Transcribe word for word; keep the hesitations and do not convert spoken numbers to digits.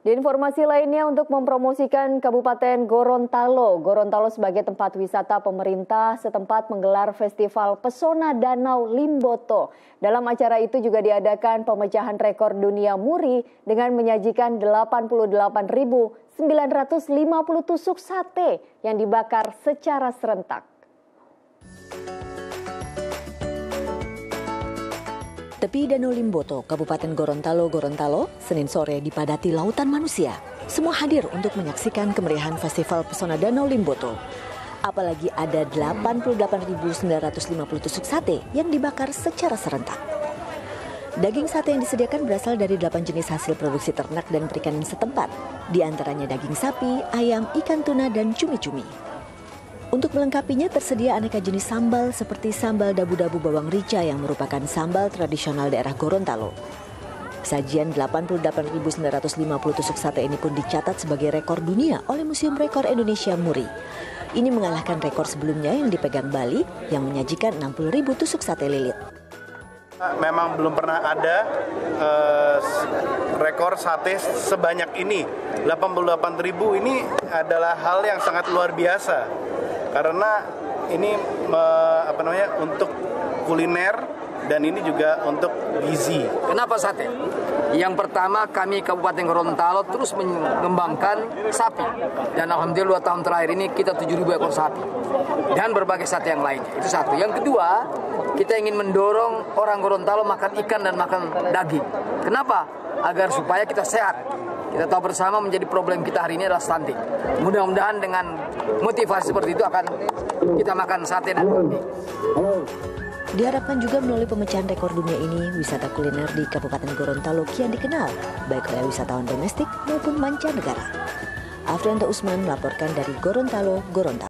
Di informasi lainnya, untuk mempromosikan Kabupaten Gorontalo, Gorontalo sebagai tempat wisata pemerintah setempat menggelar Festival Pesona Danau Limboto. Dalam acara itu juga diadakan pemecahan rekor dunia muri dengan menyajikan delapan puluh delapan ribu sembilan ratus lima puluh tusuk sate yang dibakar secara serentak. Tepi Danau Limboto, Kabupaten Gorontalo, Gorontalo, Senin sore dipadati lautan manusia. Semua hadir untuk menyaksikan kemeriahan Festival Pesona Danau Limboto. Apalagi ada delapan puluh delapan ribu sembilan ratus lima puluh tusuk sate yang dibakar secara serentak. Daging sate yang disediakan berasal dari delapan jenis hasil produksi ternak dan perikanan setempat. Di antaranya daging sapi, ayam, ikan tuna, dan cumi-cumi. Untuk melengkapinya tersedia aneka jenis sambal seperti sambal dabu-dabu bawang rica yang merupakan sambal tradisional daerah Gorontalo. Sajian delapan puluh delapan ribu sembilan ratus lima puluh tusuk sate ini pun dicatat sebagai rekor dunia oleh Museum Rekor Indonesia Muri. Ini mengalahkan rekor sebelumnya yang dipegang Bali yang menyajikan enam puluh ribu tusuk sate lilit. Memang belum pernah ada uh, rekor sate sebanyak ini. delapan puluh delapan ribu ini adalah hal yang sangat luar biasa. Karena ini uh, apa namanya untuk kuliner dan ini juga untuk gizi. Kenapa sate? Yang pertama, kami Kabupaten Gorontalo terus mengembangkan sapi. Dan alhamdulillah dua tahun terakhir ini kita tujuh ribu ekor sapi. Dan berbagai sate yang lainnya. Itu satu. Yang kedua, kita ingin mendorong orang Gorontalo makan ikan dan makan daging. Kenapa? Agar supaya kita sehat. Kita tahu bersama menjadi problem kita hari ini adalah stunting. Mudah-mudahan dengan motivasi seperti itu akan kita makan sate dan daging. Diharapkan juga melalui pemecahan rekor dunia ini, wisata kuliner di Kabupaten Gorontalo kian dikenal, baik oleh wisatawan domestik maupun mancanegara. Afrianto Usman melaporkan dari Gorontalo, Gorontalo.